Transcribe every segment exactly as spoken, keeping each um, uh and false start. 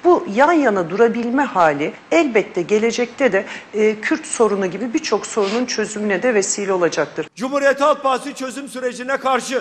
Bu yan yana durabilme hali elbette gelecekte de e, Kürt sorunu gibi birçok sorunun çözümüne de vesile olacaktır. Cumhuriyet Halk Partisi çözüm sürecine karşı.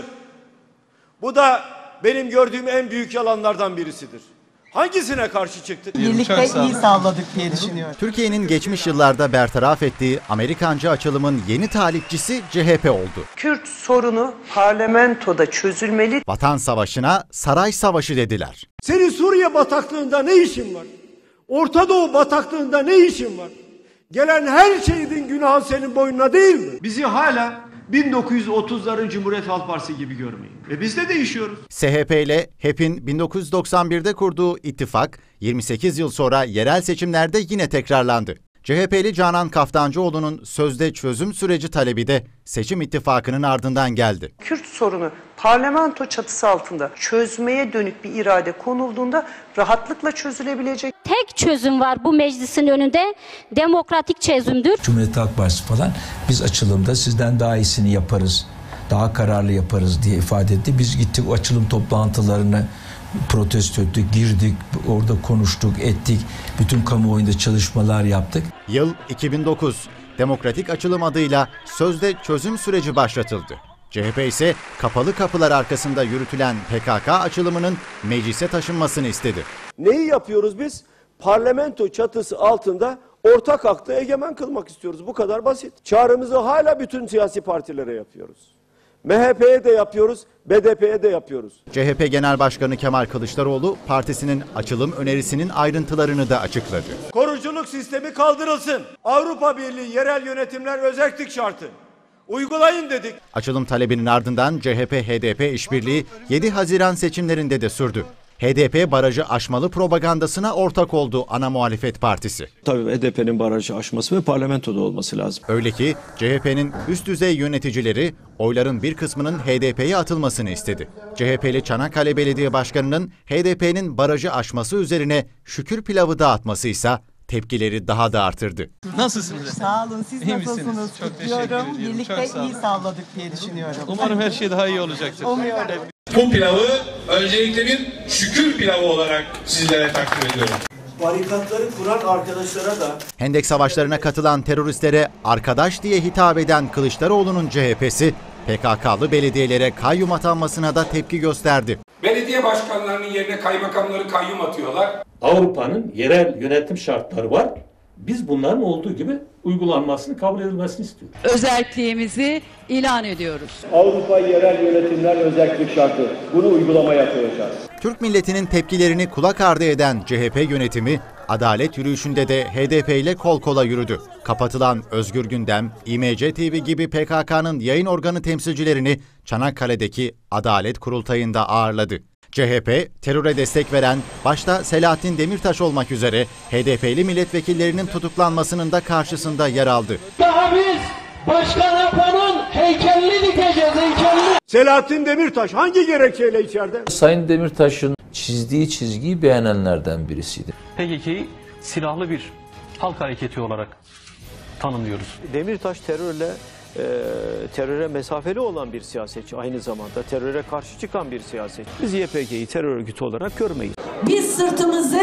Bu da benim gördüğüm en büyük yalanlardan birisidir. Hangisine karşı çıktık? Birlikte iyi sağladık diye düşünüyorum. Türkiye'nin geçmiş yıllarda bertaraf ettiği Amerikancı açılımın yeni talipçisi C H P oldu. Kürt sorunu parlamentoda çözülmeli. Vatan savaşına saray savaşı dediler. Senin Suriye bataklığında ne işin var? Orta Doğu bataklığında ne işin var? Gelen her şeyin günahı senin boynuna değil mi? Bizi hala bin dokuz yüz otuzların Cumhuriyet Halk Partisi gibi görmeyin. Ve biz de değişiyoruz. S H P ile H E P'in bin dokuz yüz doksan birde kurduğu ittifak yirmi sekiz yıl sonra yerel seçimlerde yine tekrarlandı. C H P'li Canan Kaftancıoğlu'nun sözde çözüm süreci talebi de seçim ittifakının ardından geldi. Kürt sorunu parlamento çatısı altında çözmeye dönük bir irade konulduğunda rahatlıkla çözülebilecek. Tek çözüm var bu meclisin önünde, demokratik çözümdür. Cumhuriyet Halk Partisi falan biz açılımda sizden daha iyisini yaparız, daha kararlı yaparız diye ifade etti. Biz gittik o açılım toplantılarını protesto ettik, girdik, orada konuştuk, ettik. Bütün kamuoyunda çalışmalar yaptık. Yıl iki bin dokuz. Demokratik Açılım adıyla sözde çözüm süreci başlatıldı. C H P ise kapalı kapılar arkasında yürütülen P K K açılımının meclise taşınmasını istedi. Neyi yapıyoruz biz? Parlamento çatısı altında ortak aklı egemen kılmak istiyoruz. Bu kadar basit. Çağrımızı hala bütün siyasi partilere yapıyoruz. M H P'ye de yapıyoruz, B D P'ye de yapıyoruz. C H P Genel Başkanı Kemal Kılıçdaroğlu partisinin açılım önerisinin ayrıntılarını da açıkladı. Koruculuk sistemi kaldırılsın. Avrupa Birliği yerel yönetimler özellik şartı. Uygulayın dedik. Açılım talebinin ardından C H P H D P işbirliği yedi Haziran seçimlerinde de sürdü. H D P barajı aşmalı propagandasına ortak oldu ana muhalefet partisi. Tabii H D P'nin barajı aşması ve parlamentoda olması lazım. Öyle ki C H P'nin üst düzey yöneticileri oyların bir kısmının H D P'ye atılmasını istedi. C H P'li Çanakkale Belediye Başkanı'nın H D P'nin barajı aşması üzerine şükür pilavı dağıtması ise tepkileri daha da artırdı. Nasılsınız? Sağ olun. Siz İyi nasılsınız? misiniz? Çok teşekkür ediyorum. Birlikte Çok iyi sağladık diye düşünüyorum. Umarım her şey daha iyi olacaktır. Umuyorum. Bu pilavı öncelikle bir şükür pilavı olarak sizlere takdim ediyorum. Barikatları kuran arkadaşlara da Hendek savaşlarına katılan teröristlere arkadaş diye hitap eden Kılıçdaroğlu'nun C H P'si P K K'lı belediyelere kayyum atanmasına da tepki gösterdi. Belediye başkanlarının yerine kaymakamları kayyum atıyorlar. Avrupa'nın yerel yönetim şartları var. Biz bunların olduğu gibi uygulanmasını, kabul edilmesini istiyoruz. Özelliğimizi ilan ediyoruz. Avrupa yerel yönetimler özellik şartı. Bunu uygulamaya koyacağız. Türk milletinin tepkilerini kulak ardı eden C H P yönetimi adalet yürüyüşünde de H D P ile kol kola yürüdü. Kapatılan Özgür Gündem, İ M C T V gibi P K K'nın yayın organı temsilcilerini Çanakkale'deki Adalet Kurultayı'nda ağırladı. C H P, teröre destek veren, başta Selahattin Demirtaş olmak üzere H D P'li milletvekillerinin tutuklanmasının da karşısında yer aldı. Daha biz Başkan Apo'nun heykelini dikeceğiz, heykelini. Selahattin Demirtaş hangi gerekçeyle içeride? Sayın Demirtaş'ın çizdiği çizgiyi beğenenlerden birisiydi. P K K'yı silahlı bir halk hareketi olarak tanımlıyoruz. Demirtaş terörle e, teröre mesafeli olan bir siyasetçi, aynı zamanda teröre karşı çıkan bir siyasetçi. Biz Y P G'yi terör örgütü olarak görmeyiz. Biz sırtımızı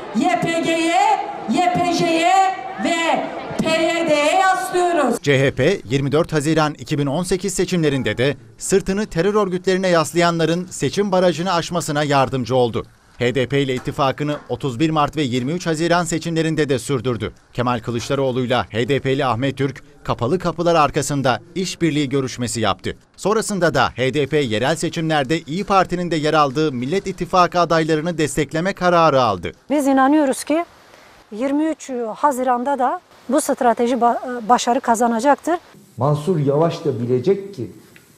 Y P G'ye, Y P J'ye ve P Y D'ye yaslıyoruz. C H P yirmi dört Haziran iki bin on sekiz seçimlerinde de sırtını terör örgütlerine yaslayanların seçim barajını aşmasına yardımcı oldu. H D P ile ittifakını otuz bir Mart ve yirmi üç Haziran seçimlerinde de sürdürdü. Kemal Kılıçdaroğlu'yla H D P'li Ahmet Türk kapalı kapılar arkasında işbirliği görüşmesi yaptı. Sonrasında da H D P yerel seçimlerde İYİ Parti'nin de yer aldığı Millet İttifakı adaylarını destekleme kararı aldı. Biz inanıyoruz ki yirmi üç Haziran'da da bu strateji başarı kazanacaktır. Mansur Yavaş da bilecek ki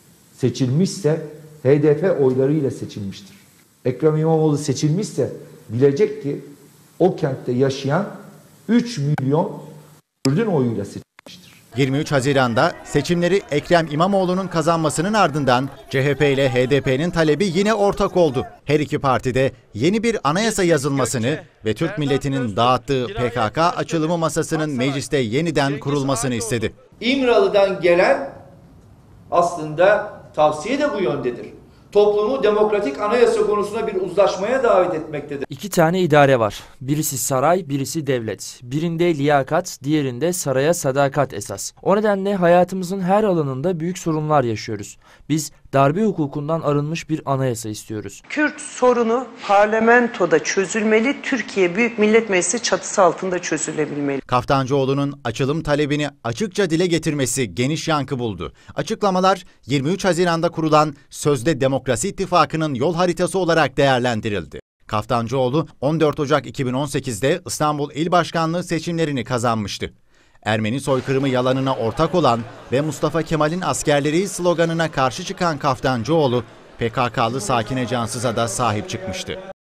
seçilmişse H D P oylarıyla seçilmiştir. Ekrem İmamoğlu seçilmişse bilecek ki o kentte yaşayan üç milyon Kürt'ün oyuyla seçilmiştir. yirmi üç Haziran'da seçimleri Ekrem İmamoğlu'nun kazanmasının ardından C H P ile H D P'nin talebi yine ortak oldu. Her iki parti de yeni bir anayasa yazılmasını ve Türk milletinin dağıttığı P K K açılımı masasının mecliste yeniden kurulmasını istedi. İmralı'dan gelen aslında tavsiye de bu yöndedir. toplumu demokratik anayasa konusunda bir uzlaşmaya davet etmektedir. İki tane idare var. Birisi saray, birisi devlet. Birinde liyakat, diğerinde saraya sadakat esas. O nedenle hayatımızın her alanında büyük sorunlar yaşıyoruz. Biz darbe hukukundan arınmış bir anayasa istiyoruz. Kürt sorunu parlamentoda çözülmeli, Türkiye Büyük Millet Meclisi çatısı altında çözülebilmeli. Kaftancıoğlu'nun açılım talebini açıkça dile getirmesi geniş yankı buldu. Açıklamalar yirmi üç Haziran'da kurulan sözde Demokrasi İttifakı'nın yol haritası olarak değerlendirildi. Kaftancıoğlu on dört Ocak iki bin on sekiz'de İstanbul İl Başkanlığı seçimlerini kazanmıştı. Ermeni soykırımı yalanına ortak olan ve Mustafa Kemal'in askerleri sloganına karşı çıkan Kaftancıoğlu, P K K'lı Sakine Cansız'a da sahip çıkmıştı.